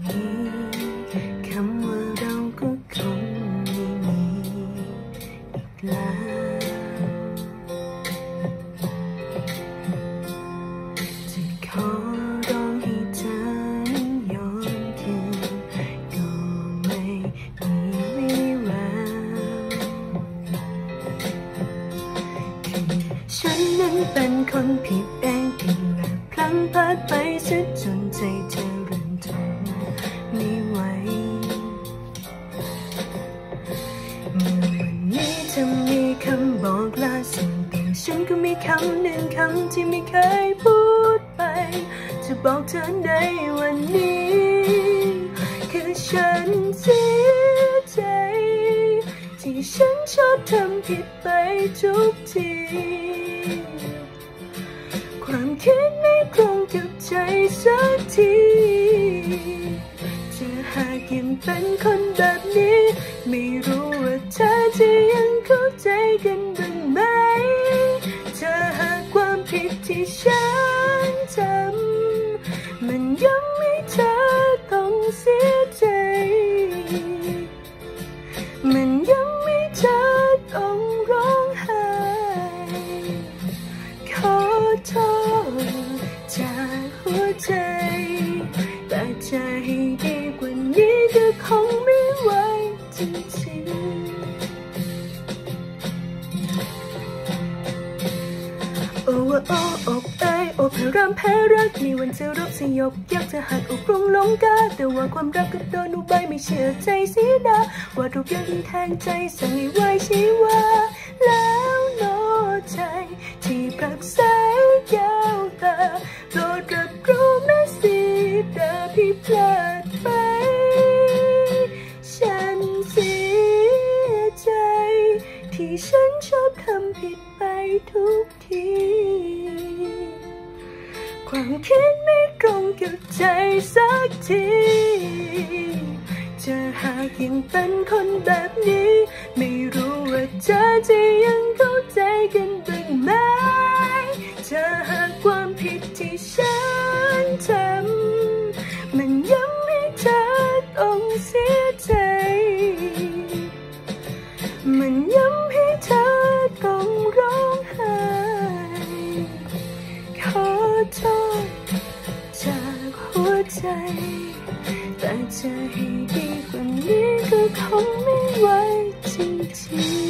นี้คำว่าเราก็คงไม่มีอีกแล้วจะขอร้องให้เธอนั้นย้อนคืนก็ไม่มีวี่แววคือฉันนั้นเป็นคนผิดเองที่พลั้งพลาดไปเสียจนใจเธอเริ่มทนไม่ไหวเมื่อวันนี้เธอมีคำบอกลาสิ่งแต่ฉันก็มีคำหนึ่งคำที่ไม่เคยพูดไปจะบอกเธอในวันนี้คือฉันเสียใจที่ฉันชอบทำผิดไปทุกทีความคิดไม่ตรงกับใจสักทีจะหากยังเป็นคนแบบนี้ไม่รู้ว่าเธอจะยังเข้าใจกันบ้างไหมจะหากความผิดที่ฉันทำมันยังไม่เธอต้องเสียใจมันยังไม่เธอต้องร้องไห้ขอโทษจากหัวใจแต่จะให้ดีกว่านี้ก็คงไม่ไหวจริงๆโอ้ว่าโอ้อกเอ้ยอกแพ้รำแพ้รักมีวันจะรบสยบอยากจะหักอกรุงหลงกาแต่ว่าความรักก็โดนอุบายไม่เชื่อใจเสียดาว่าทุกอย่างที่แทงใจสั่งให้ไว้ชีวาแล้วโน้ใจที่ปรักษาแก้วตาโปรดรับรู้แม้สิดาพี่พลาดไปฉันเสียใจที่ฉันชอบทำผิดไปทุกทีความคิดไม่ตรงกับใจสักทีจะหากยังเป็นคนแบบนี้ไม่รู้ว่าเธอจะยังเข้าใจกันบ้างไหมจะหากความผิดที่ฉันทำมันยังไม่เธอต้องเสียใจมันยังให้เธอต้องร้องไห้ขอโทษจากหัวใจแต่จะให้ดีกว่านี้ก็คงไม่ไหวจริงๆ